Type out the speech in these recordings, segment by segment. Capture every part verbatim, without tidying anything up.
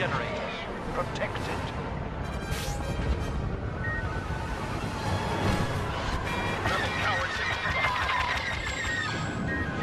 generators. Protect it. Rebel cowards hit from behind.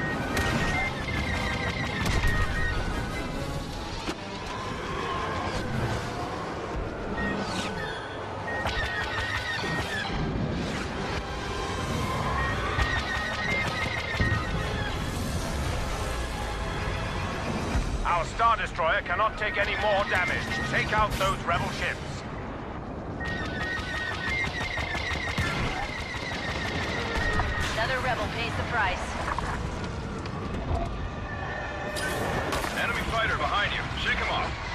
Our Star Destroyer cannot take any more damage. Take out those rebel ships. Another rebel pays the price. Enemy fighter behind you. Shake him off.